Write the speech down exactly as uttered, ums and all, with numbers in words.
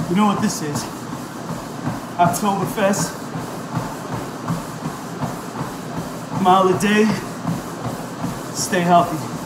You know what this is? Oktoberfest. Mile a day. Stay healthy.